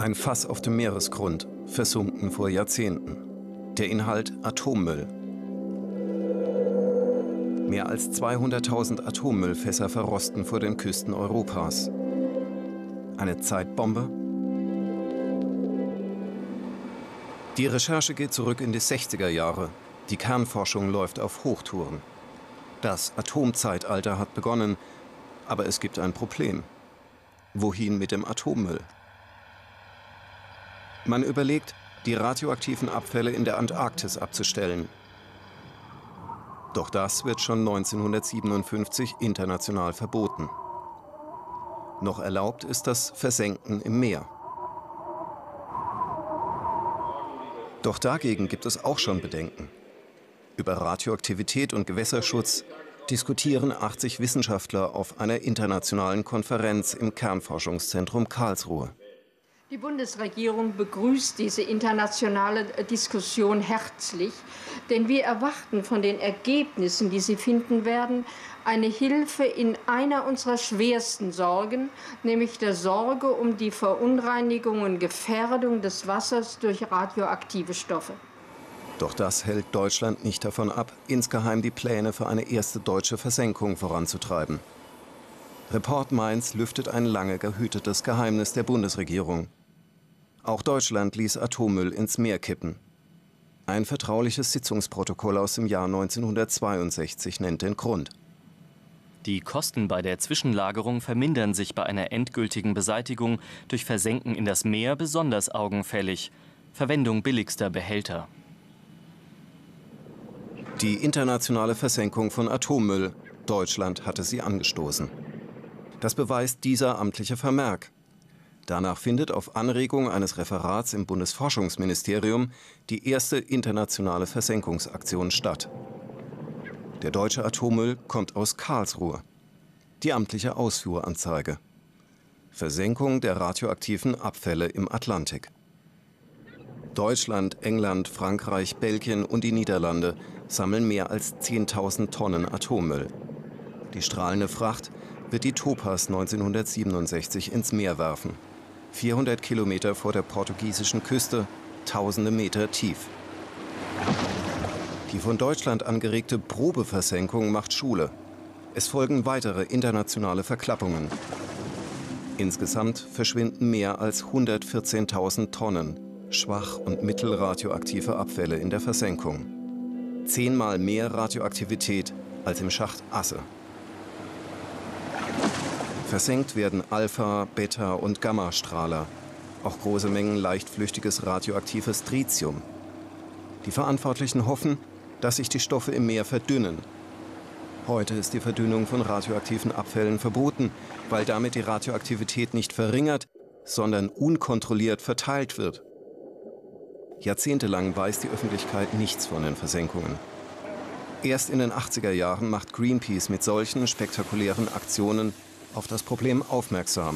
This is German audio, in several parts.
Ein Fass auf dem Meeresgrund, versunken vor Jahrzehnten. Der Inhalt Atommüll. Mehr als 200.000 Atommüllfässer verrosten vor den Küsten Europas. Eine Zeitbombe? Die Recherche geht zurück in die 60er Jahre. Die Kernforschung läuft auf Hochtouren. Das Atomzeitalter hat begonnen, aber es gibt ein Problem. Wohin mit dem Atommüll? Man überlegt, die radioaktiven Abfälle in der Antarktis abzustellen. Doch das wird schon 1957 international verboten. Noch erlaubt ist das Versenken im Meer. Doch dagegen gibt es auch schon Bedenken. Über Radioaktivität und Gewässerschutz diskutieren 80 Wissenschaftler auf einer internationalen Konferenz im Kernforschungszentrum Karlsruhe. Die Bundesregierung begrüßt diese internationale Diskussion herzlich, denn wir erwarten von den Ergebnissen, die sie finden werden, eine Hilfe in einer unserer schwersten Sorgen, nämlich der Sorge um die Verunreinigung und Gefährdung des Wassers durch radioaktive Stoffe. Doch das hält Deutschland nicht davon ab, insgeheim die Pläne für eine erste deutsche Versenkung voranzutreiben. Report Mainz lüftet ein lange gehütetes Geheimnis der Bundesregierung. Auch Deutschland ließ Atommüll ins Meer kippen. Ein vertrauliches Sitzungsprotokoll aus dem Jahr 1962 nennt den Grund. Die Kosten bei der Zwischenlagerung vermindern sich bei einer endgültigen Beseitigung durch Versenken in das Meer besonders augenfällig. Verwendung billigster Behälter. Die internationale Versenkung von Atommüll. Deutschland hatte sie angestoßen. Das beweist dieser amtliche Vermerk. Danach findet auf Anregung eines Referats im Bundesforschungsministerium die erste internationale Versenkungsaktion statt. Der deutsche Atommüll kommt aus Karlsruhe. Die amtliche Ausfuhranzeige. Versenkung der radioaktiven Abfälle im Atlantik. Deutschland, England, Frankreich, Belgien und die Niederlande sammeln mehr als 10.000 Tonnen Atommüll. Die strahlende Fracht wird die Topaz 1967 ins Meer werfen. 400 Kilometer vor der portugiesischen Küste, tausende Meter tief. Die von Deutschland angeregte Probeversenkung macht Schule. Es folgen weitere internationale Verklappungen. Insgesamt verschwinden mehr als 114.000 Tonnen schwach- und mittelradioaktive Abfälle in der Versenkung. 10-mal mehr Radioaktivität als im Schacht Asse. Versenkt werden Alpha-, Beta- und Gammastrahler, auch große Mengen leichtflüchtiges radioaktives Tritium. Die Verantwortlichen hoffen, dass sich die Stoffe im Meer verdünnen. Heute ist die Verdünnung von radioaktiven Abfällen verboten, weil damit die Radioaktivität nicht verringert, sondern unkontrolliert verteilt wird. Jahrzehntelang weiß die Öffentlichkeit nichts von den Versenkungen. Erst in den 80er Jahren macht Greenpeace mit solchen spektakulären Aktionen auf das Problem aufmerksam.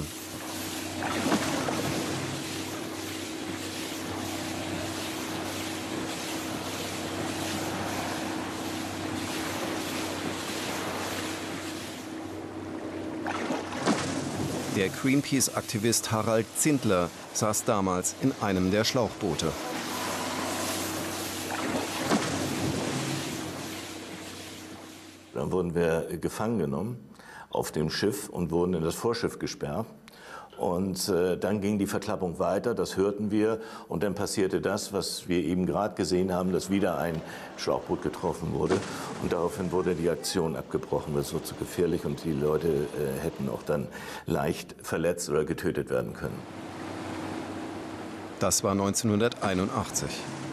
Der Greenpeace-Aktivist Harald Zindler saß damals in einem der Schlauchboote. Dann wurden wir gefangen genommen auf dem Schiff und wurden in das Vorschiff gesperrt. Und dann ging die Verklappung weiter, das hörten wir. Und dann passierte das, was wir eben gerade gesehen haben, dass wieder ein Schlauchboot getroffen wurde. Und daraufhin wurde die Aktion abgebrochen, weil es so zu gefährlich und die Leute hätten auch dann leicht verletzt oder getötet werden können. Das war 1981.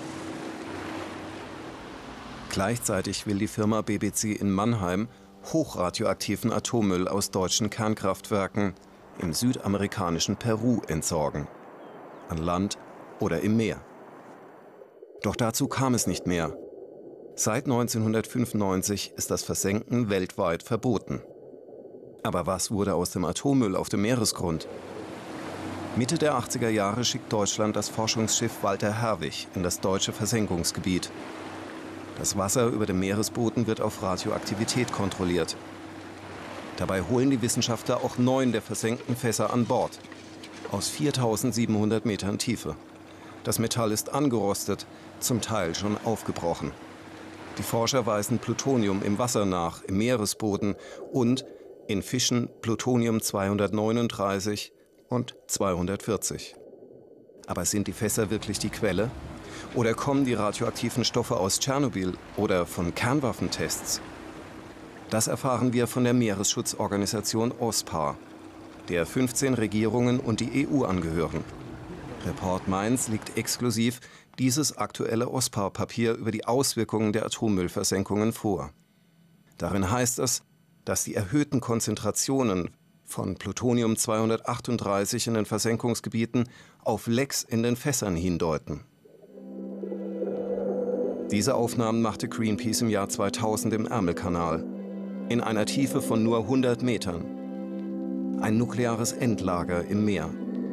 Gleichzeitig will die Firma BBC in Mannheim hochradioaktiven Atommüll aus deutschen Kernkraftwerken im südamerikanischen Peru entsorgen. An Land oder im Meer. Doch dazu kam es nicht mehr. Seit 1995 ist das Versenken weltweit verboten. Aber was wurde aus dem Atommüll auf dem Meeresgrund? Mitte der 80er Jahre schickt Deutschland das Forschungsschiff Walter Herwig in das deutsche Versenkungsgebiet. Das Wasser über dem Meeresboden wird auf Radioaktivität kontrolliert. Dabei holen die Wissenschaftler auch 9 der versenkten Fässer an Bord. aus 4700 Metern Tiefe. Das Metall ist angerostet, zum Teil schon aufgebrochen. Die Forscher weisen Plutonium im Wasser nach, im Meeresboden und in Fischen Plutonium 239 und 240. Aber sind die Fässer wirklich die Quelle? Oder kommen die radioaktiven Stoffe aus Tschernobyl oder von Kernwaffentests? Das erfahren wir von der Meeresschutzorganisation OSPAR, der 15 Regierungen und die EU angehören. Report Mainz liegt exklusiv dieses aktuelle OSPAR-Papier über die Auswirkungen der Atommüllversenkungen vor. Darin heißt es, dass die erhöhten Konzentrationen von Plutonium 238 in den Versenkungsgebieten auf Lecks in den Fässern hindeuten. Diese Aufnahmen machte Greenpeace im Jahr 2000 im Ärmelkanal, in einer Tiefe von nur 100 Metern. Ein nukleares Endlager im Meer.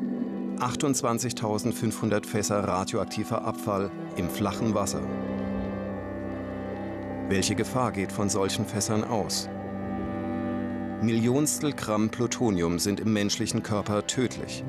28.500 Fässer radioaktiver Abfall im flachen Wasser. Welche Gefahr geht von solchen Fässern aus? Millionstel Gramm Plutonium sind im menschlichen Körper tödlich.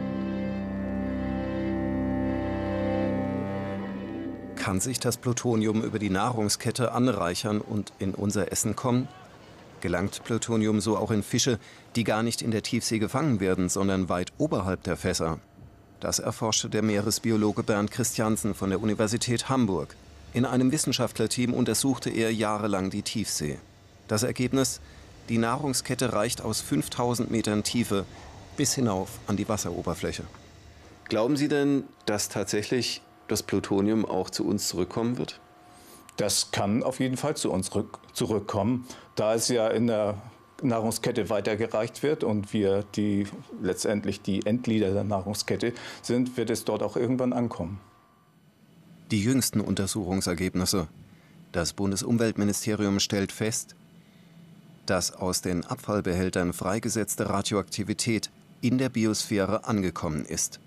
Kann sich das Plutonium über die Nahrungskette anreichern und in unser Essen kommen? Gelangt Plutonium so auch in Fische, die gar nicht in der Tiefsee gefangen werden, sondern weit oberhalb der Fässer? Das erforschte der Meeresbiologe Bernd Christiansen von der Universität Hamburg. In einem Wissenschaftlerteam untersuchte er jahrelang die Tiefsee. Das Ergebnis: Die Nahrungskette reicht aus 5000 Metern Tiefe bis hinauf an die Wasseroberfläche. Glauben Sie denn, dass tatsächlich das Plutonium auch zu uns zurückkommen wird? Das kann auf jeden Fall zu uns zurückkommen, da es ja in der Nahrungskette weitergereicht wird und wir letztendlich die Endglieder der Nahrungskette sind, wird es dort auch irgendwann ankommen. Die jüngsten Untersuchungsergebnisse. Das Bundesumweltministerium stellt fest, dass aus den Abfallbehältern freigesetzte Radioaktivität in der Biosphäre angekommen ist.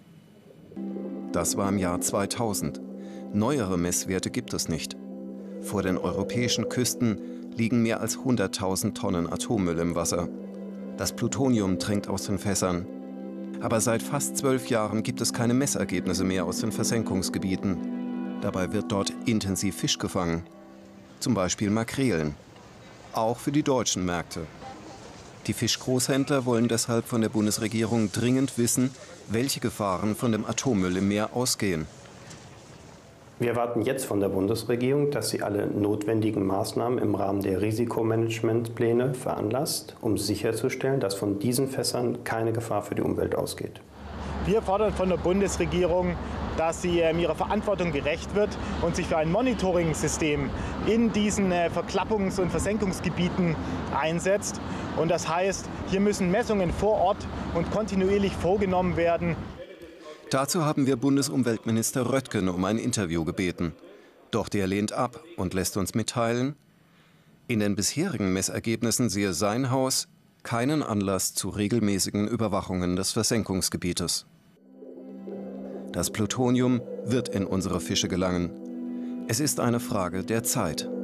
Das war im Jahr 2000. Neuere Messwerte gibt es nicht. Vor den europäischen Küsten liegen mehr als 100.000 Tonnen Atommüll im Wasser. Das Plutonium dringt aus den Fässern. Aber seit fast 12 Jahren gibt es keine Messergebnisse mehr aus den Versenkungsgebieten. Dabei wird dort intensiv Fisch gefangen. Zum Beispiel Makrelen. Auch für die deutschen Märkte. Die Fischgroßhändler wollen deshalb von der Bundesregierung dringend wissen, welche Gefahren von dem Atommüll im Meer ausgehen. Wir erwarten jetzt von der Bundesregierung, dass sie alle notwendigen Maßnahmen im Rahmen der Risikomanagementpläne veranlasst, um sicherzustellen, dass von diesen Fässern keine Gefahr für die Umwelt ausgeht. Wir fordern von der Bundesregierung, dass sie ihrer Verantwortung gerecht wird und sich für ein Monitoring-System in diesen Verklappungs- und Versenkungsgebieten einsetzt. Und das heißt, hier müssen Messungen vor Ort und kontinuierlich vorgenommen werden. Dazu haben wir Bundesumweltminister Röttgen um ein Interview gebeten. Doch der lehnt ab und lässt uns mitteilen, in den bisherigen Messergebnissen sehe sein Haus keinen Anlass zu regelmäßigen Überwachungen des Versenkungsgebietes. Das Plutonium wird in unsere Fische gelangen. Es ist eine Frage der Zeit.